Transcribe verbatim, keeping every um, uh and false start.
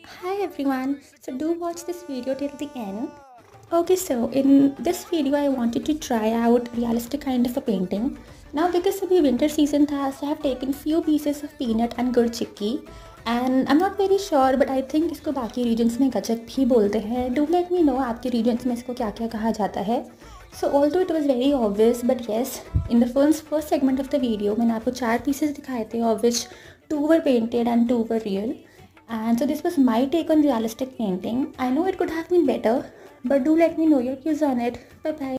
Hi everyone, so do watch this video till the end. Okay, so in this video I wanted to try out realistic kind of a painting. Now because abhi winter season tha, so I have taken few pieces of peanut and gur chikki, and I'm not very sure but I think इसको बाकी regions में गजक भी बोलते हैं. Do let me know आपके regions में इसको क्या क्या कहा जाता है. So although it was very obvious, but yes, in the first first segment of the video मैंने आपको चार pieces दिखाए थे, of which two were painted and two were real. And so this was my take on realistic painting. I know it could have been better, but do let me know your views on it. Bye bye.